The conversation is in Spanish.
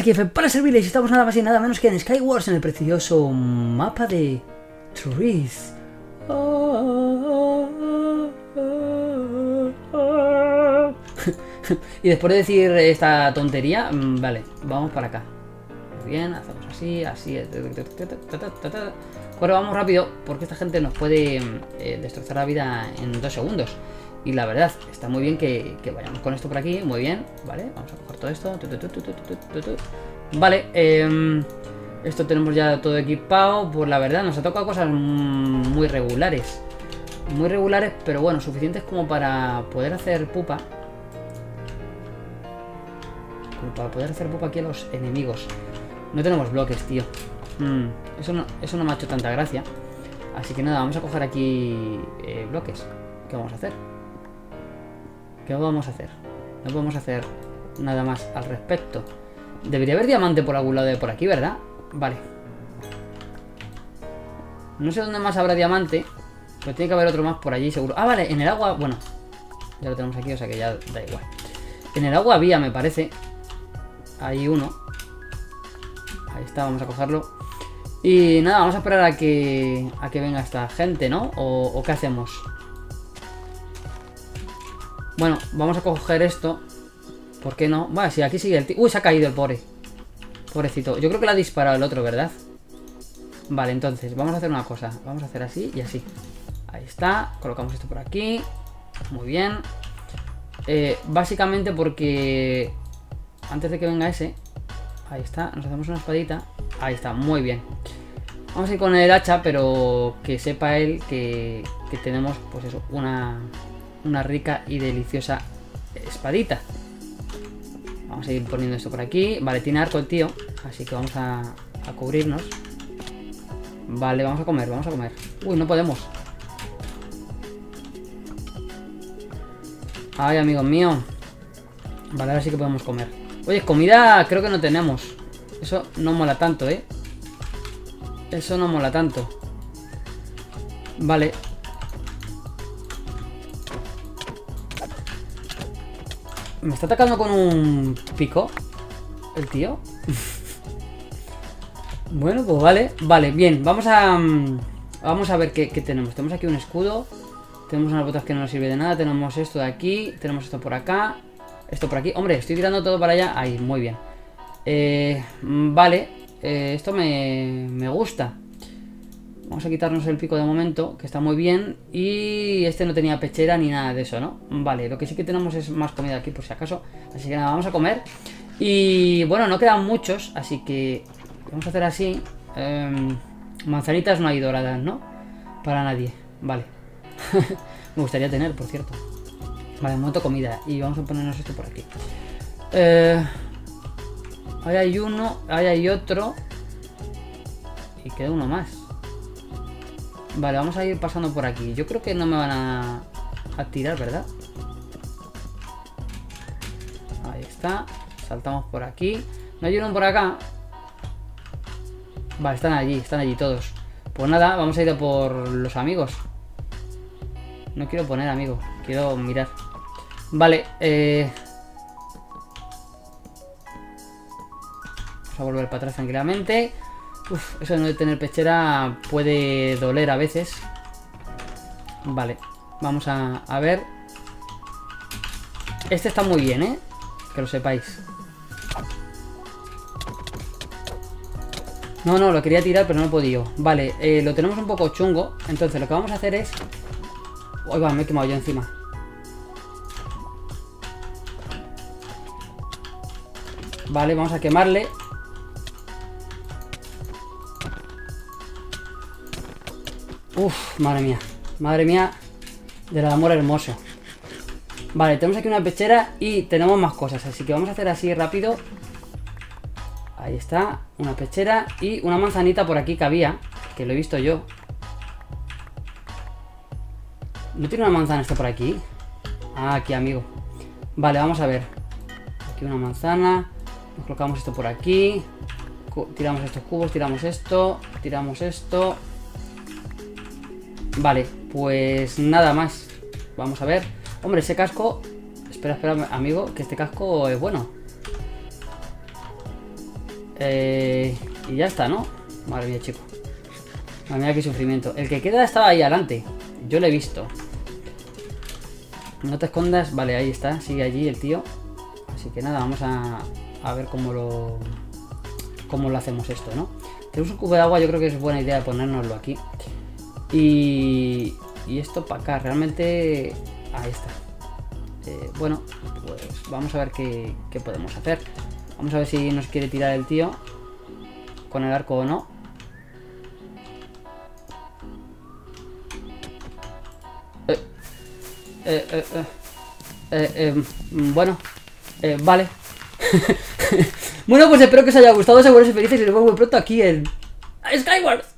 aquí F para servirles. Estamos nada más y nada menos que en Skywars, en el precioso mapa de Trees. Y después de decir esta tontería, vale, vamos para acá. Muy bien, hacemos así, así. Ahora vamos rápido porque esta gente nos puede destrozar la vida en 2 segundos. Y la verdad, está muy bien que vayamos con esto por aquí. Muy bien, vale, vamos a coger todo esto. Vale, esto tenemos ya todo equipado. Pues la verdad, nos ha tocado cosas muy regulares. Muy regulares, pero bueno, suficientes como para poder hacer pupa. Como para poder hacer pupa aquí a los enemigos. No tenemos bloques, tío. Eso no me ha hecho tanta gracia. Así que nada, vamos a coger aquí bloques. ¿Qué vamos a hacer? ¿Qué vamos a hacer? No podemos hacer nada más al respecto. Debería haber diamante por algún lado de por aquí, ¿verdad? Vale. No sé dónde más habrá diamante, pero tiene que haber otro más por allí seguro. Ah, vale, en el agua, bueno, ya lo tenemos aquí, o sea que ya da igual. En el agua había, me parece. Hay uno. Ahí está, vamos a cogerlo. Y nada, vamos a esperar a que venga esta gente, ¿no? ¿O qué hacemos? Bueno, vamos a coger esto. ¿Por qué no? Bueno, si aquí sigue el tío. Uy, se ha caído el pobre. Pobrecito. Yo creo que le ha disparado el otro, ¿verdad? Vale, entonces, vamos a hacer una cosa. Vamos a hacer así y así. Ahí está. Colocamos esto por aquí. Muy bien. Básicamente porque antes de que venga ese. Ahí está. Nos hacemos una espadita. Ahí está, muy bien. Vamos a ir con el hacha, pero que sepa él que tenemos, pues eso, una rica y deliciosa espadita. Vamos a ir poniendo esto por aquí. Vale, tiene arco el tío, así que vamos a cubrirnos. Vale, vamos a comer, vamos a comer. Uy, no podemos. Ay, amigos míos. Vale, ahora sí que podemos comer. Oye, comida creo que no tenemos. Eso no mola tanto, ¿eh? Eso no mola tanto. Vale. ¿Me está atacando con un pico el tío? Bueno, pues vale. Vale, bien. Vamos a ver qué tenemos. Tenemos aquí un escudo. Tenemos unas botas que no nos sirve de nada. Tenemos esto de aquí. Tenemos esto por acá. Esto por aquí. Hombre, estoy tirando todo para allá. Ahí, muy bien. Vale. Esto me gusta. Vamos a quitarnos el pico de momento, que está muy bien. Y este no tenía pechera ni nada de eso, ¿no? Vale, lo que sí que tenemos es más comida aquí por si acaso. Así que nada, vamos a comer. Y bueno, no quedan muchos, así que vamos a hacer así. Manzanitas no hay doradas, ¿no? Para nadie, vale. Me gustaría tener, por cierto. Vale, de momento comida. Y vamos a ponernos esto por aquí. Ahí hay uno, ahí hay otro. Y queda uno más. Vale, vamos a ir pasando por aquí. Yo creo que no me van a tirar, ¿verdad? Ahí está. Saltamos por aquí. ¿No hay uno por acá? Vale, están allí todos. Pues nada, vamos a ir a por los amigos. No quiero poner amigos, quiero mirar. Vale, vamos a volver para atrás tranquilamente. Uf, eso de no tener pechera puede doler a veces. Vale, vamos a ver. Este está muy bien, ¿eh? Que lo sepáis. No, lo quería tirar, pero no he podido. Vale, lo tenemos un poco chungo. Entonces lo que vamos a hacer es... Uy, va, me he quemado yo encima. Vale, vamos a quemarle. Uf, madre mía del amor hermoso. Vale, tenemos aquí una pechera y tenemos más cosas, así que vamos a hacer así rápido. Ahí está, una pechera y una manzanita por aquí que había, que lo he visto yo. ¿No tiene una manzana esta por aquí? Ah, aquí, amigo. Vale, vamos a ver. Aquí una manzana. Nos colocamos esto por aquí. Tiramos estos cubos, tiramos esto. Tiramos esto. Vale, pues nada más. Vamos a ver. Hombre, ese casco... Espera, amigo, que este casco es bueno. Y ya está, ¿no? Madre mía, chico. Madre mía, qué sufrimiento. El que queda estaba ahí adelante. Yo lo he visto. No te escondas. Vale, ahí está. Sigue allí el tío. Así que nada, vamos a ver cómo lo hacemos esto, ¿no? Tenemos un cubo de agua, yo creo que es buena idea ponérnoslo aquí. Y esto para acá, realmente... Ahí está. Bueno, pues vamos a ver qué podemos hacer. Vamos a ver si nos quiere tirar el tío con el arco o no. Bueno, vale. Bueno, pues espero que os haya gustado, seguros y felices y nos vemos muy pronto aquí en Skyward.